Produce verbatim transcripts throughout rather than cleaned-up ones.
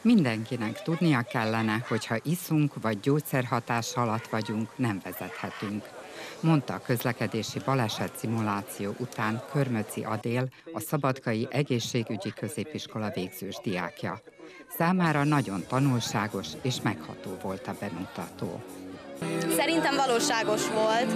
Mindenkinek tudnia kellene, hogyha iszunk vagy gyógyszerhatás alatt vagyunk, nem vezethetünk, mondta a közlekedési baleset szimuláció után Körmöczi Adél, a Szabadkai Egészségügyi Középiskola végzős diákja. Számára nagyon tanulságos és megható volt a bemutató. Szerintem valóságos volt,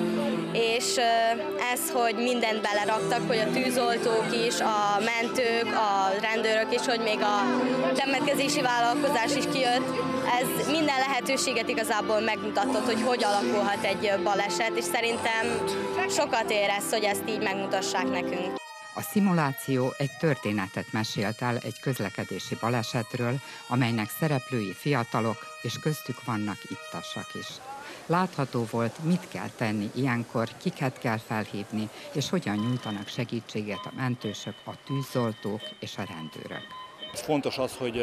és ez, hogy mindent beleraktak, hogy a tűzoltók is, a mentők, a rendőrök is, hogy még a temetkezési vállalkozás is kijött, ez minden lehetőséget igazából megmutatott, hogy hogy alakulhat egy baleset, és szerintem sokat ér ez, hogy ezt így megmutassák nekünk. A szimuláció egy történetet mesélt el egy közlekedési balesetről, amelynek szereplői fiatalok, és köztük vannak ittasak is. Látható volt, mit kell tenni ilyenkor, kiket kell felhívni, és hogyan nyújtanak segítséget a mentősök, a tűzoltók és a rendőrök. Fontos az, hogy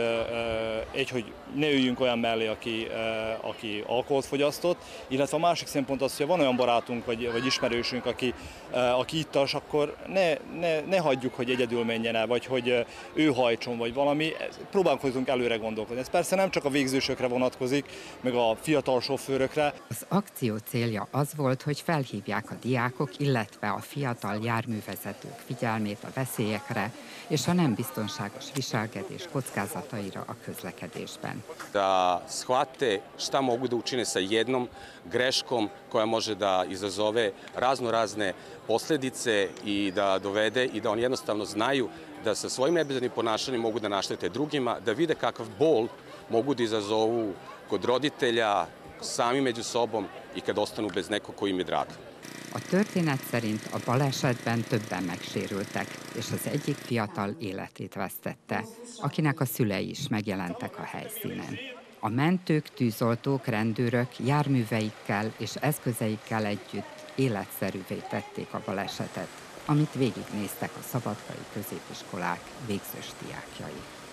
egy, hogy ne üljünk olyan mellé, aki, aki alkoholt fogyasztott, illetve a másik szempont az, hogy van olyan barátunk vagy, vagy ismerősünk, aki, aki ittas, akkor ne, ne, ne hagyjuk, hogy egyedül menjen el, vagy hogy ő hajtson, vagy valami. Próbálkozunk előre gondolkodni. Ez persze nem csak a végzősökre vonatkozik, meg a fiatal sofőrökre. Az akció célja az volt, hogy felhívják a diákok, illetve a fiatal járművezetők figyelmét a veszélyekre és a nem biztonságos viselkedés kockázataira a közlekedésben. Da shvate šta mogu da učine sa jednom greškom koja može da izazove razno razne posljedice i da dovede i da oni jednostavno znaju da sa svojim nebezbednim ponašanjem mogu da naštete drugima, da vide kakav bol mogu da izazovu kod roditelja, sami među sobom i kad ostanu bez nekog ko im je drag. A történet szerint a balesetben többen megsérültek, és az egyik fiatal életét vesztette, akinek a szülei is megjelentek a helyszínen. A mentők, tűzoltók, rendőrök járműveikkel és eszközeikkel együtt életszerűvé tették a balesetet, amit végignéztek a szabadkai középiskolák végzős diákjai.